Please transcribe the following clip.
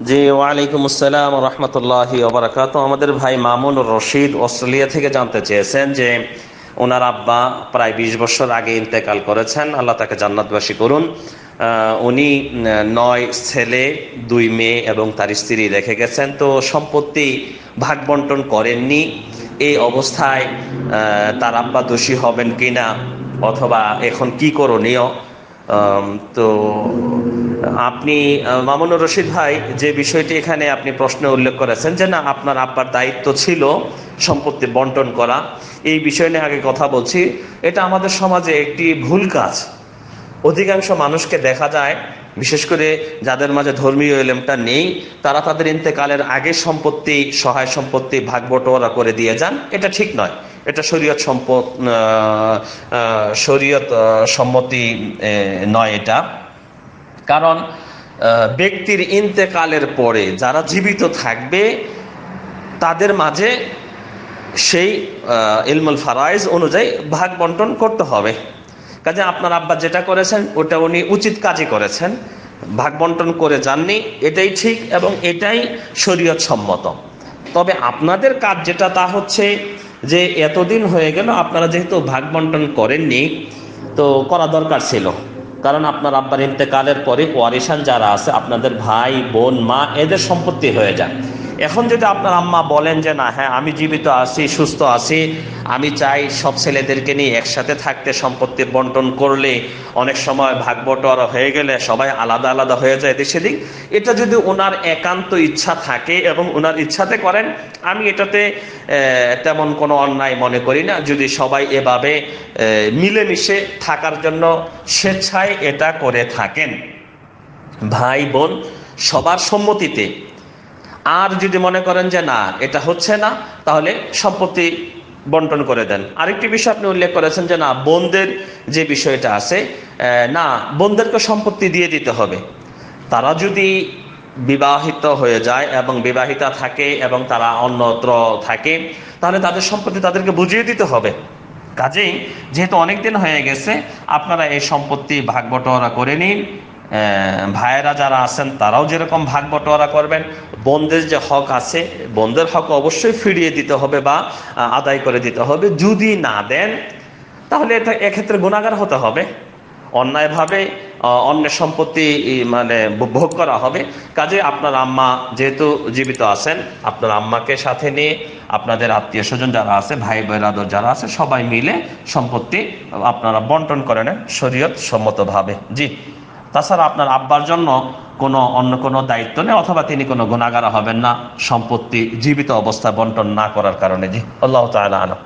জি, ওয়ালাইকুম আসসালাম রহমতুল্লাহি ওয়া বারাকাতুহু। আমাদের ভাই মামুনুর রশিদ অস্ট্রেলিয়া থেকে জানতে চেয়েছেন যে ওনার আব্বা প্রায় 20 বছর আগে ইন্তেকাল করেছেন, আল্লাহ তাকে জান্নাতবাসী করুন। উনি 9 ছেলে 2 মেয়ে এবং তার স্ত্রী রেখে গেছেন। তো সম্পত্তি ভাগ বন্টন করেননি। এই অবস্থায় তার আব্বা দোষী হবেন কিনা অথবা এখন কি করণীয়? তো আপনি মামুনুর রশিদ ভাই, যে বিষয়টি এখানে আপনি প্রশ্নে উল্লেখ করেছেন যে না, আপনার আব্বার দায়িত্ব ছিল সম্পত্তি বন্টন করা, এই বিষয় নিয়ে আগে কথা বলছি। এটা আমাদের সমাজে একটি ভুল কাজ। অধিকাংশ মানুষকে দেখা যায়, বিশেষ করে যাদের মাঝে ধর্মীয় ইলমটা নেই, তারা তাদের ইন্তেকালের আগে সম্পত্তি, সহায় সম্পত্তি ভাগ বটোয়ারা করে দিয়ে যান। এটা ঠিক নয়। এটা শরীয়ত সম্মতি নয় এটা। কারণ ব্যক্তির ইন্তেকালের পরে যারা জীবিত থাকবে তাদের মাঝে সেই ইলমুল ফারাইজ অনুযায়ী ভাগ বন্টন করতে হবে। কাজে আপনার আব্বা যেটা করেছেন ওটা উনি উচিত কাজই করেছেন, ভাগ বন্টন করে যাননি, এটাই ঠিক এবং এটাই শরীয়ত সম্মত। তবে আপনাদের কাজ যেটা, তা হচ্ছে যে এতদিন হয়ে গেল আপনারা যেহেতু ভাগ বন্টন করেননি, তো করা দরকার ছিল। কারণ আপনার আব্বার ইন্তেকালের পরে ওয়ারিসান যারা আছে, আপনাদের ভাই বোন মা, এদের সম্পত্তি হয়ে যায়। এখন যদি আপনার আম্মা বলেন যে না, হ্যাঁ আমি জীবিত আছি, সুস্থ আছি, আমি চাই সব ছেলেদেরকে নিয়ে একসাথে থাকতে, সম্পত্তি বন্টন করলে অনেক সময় ভাগ বটোয়ারা হয়ে গেলে সবাই আলাদা আলাদা হয়ে যায় দেশে দিক, এটা যদি ওনার একান্ত ইচ্ছা থাকে এবং ওনার ইচ্ছাতে করেন, আমি এটাতে তেমন কোনো অন্যায় মনে করি না। যদি সবাই এভাবে মিলেমিশে থাকার জন্য স্বেচ্ছায় এটা করে থাকেন, ভাই বোন সবার সম্মতিতে। আর যদি মনে করেন যে না, এটা হচ্ছে না, তাহলে সম্পত্তি বন্টন করে দেন। আরেকটি বিষয় আপনি উল্লেখ করেছেন যে না, বোনদের যে বিষয়টা আছে, না, বোনদেরকে সম্পত্তি দিয়ে দিতে হবে। তারা যদি বিবাহিত হয়ে যায় এবং বিবাহিতা থাকে এবং তারা অন্যত্র থাকে, তাহলে তাদের সম্পত্তি তাদেরকে বুঝিয়ে দিতে হবে। কাজেই যেহেতু অনেক দিন হয়ে গেছে, আপনারা এই সম্পত্তি ভাগ বটোয়ারা করে নিন। ভাইয়েরা যারা আছেন তারাও যেরকম ভাগ বটোয়ারা করবেন। বোনদের যে হক আছে, বোনদের হক অবশ্যই ফিরিয়ে দিতে হবে বা আদায় করে দিতে হবে। যদি না দেন, তাহলে এটা এক্ষেত্রে গুনাহগার হতে হবে, অন্যায়ভাবে অন্যের সম্পত্তি মানে ভোগ করা হবে। কাজে আপনার আম্মা যেহেতু জীবিত আছেন, আপনার আম্মাকে সাথে নিয়ে আপনাদের আত্মীয় স্বজন যারা আছে, ভাই বেরাদর যারা আছে, সবাই মিলে সম্পত্তি আপনারা বন্টন করে নেন শরীয়ত সম্মতভাবে। জি, তাছাড়া আপনার আব্বার জন্য অন্য কোনো দায়িত্ব নেই, অথবা তিনি কোনো গুনাহগার হবেন না সম্পত্তি জীবিত অবস্থায় বন্টন না করার কারণে। জি, আল্লাহ তাআলা আলাম।